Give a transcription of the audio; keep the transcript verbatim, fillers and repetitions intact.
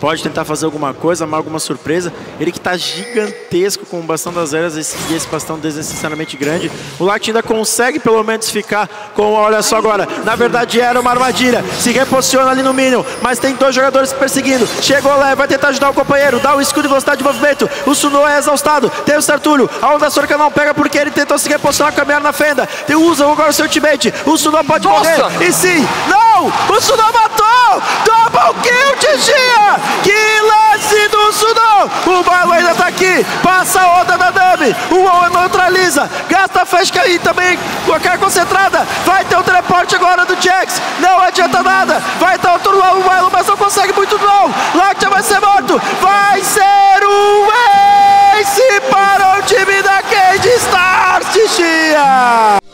pode tentar fazer alguma coisa, amar alguma surpresa. Ele que tá gigantesco com o bastão das eras esse, e esse bastão desnecessariamente grande. O Lact ainda consegue pelo menos ficar com, olha só agora, na verdade era uma armadilha. Se reposiciona ali no Minion, mas tem dois jogadores perseguindo. Chegou lá, vai tentar ajudar o companheiro, dá o escudo e velocidade de movimento. O Suno é exaustado, tem o Startúlio. A onda Sorka não pega porque ele tentou se reposicionar, caminhar na fenda. Tem, usa agora o seu ultimate. O Suno pode Nossa! morrer. E sim, não! O Suno matou! Double kill, Tixia! Que lance do Suno! O Marlon ainda tá aqui, passa a onda da Nami. O Owen neutraliza, gasta a flash e também com a cara concentrada. Vai ter o teleporte agora do Jax. Não adianta nada. Vai ter outro o Marlon, mas não consegue muito não. Lact vai ser morto. Vai ser o ace para o time da Cade Stars, Tixia!